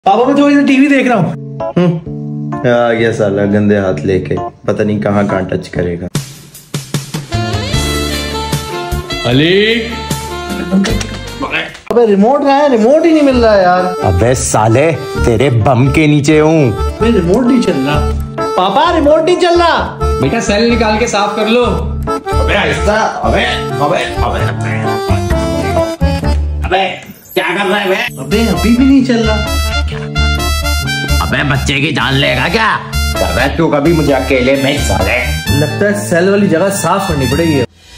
पापा मैं थोड़ी देर टीवी देख रहा हूँ। आ गया साला गंदे हाथ लेके, पता नहीं कहाँ कहाँ टच करेगा। अली अबे रिमोट कहाँ है? रिमोट ही नहीं मिल रहा यार। अबे साले तेरे बम के नीचे हूँ। रिमोट नहीं चल रहा पापा, रिमोट नहीं चल रहा। बेटा सेल निकाल के साफ कर लो। अबे ऐसा अबे अबे अबे अबे क्या कर रहा है बे? अबे अभी भी नहीं चल रहा। अबे बच्चे की जान लेगा क्या कर रहा है तू? कभी मुझे अकेले में साले। लगता है सेल वाली जगह साफ करनी पड़ेगी।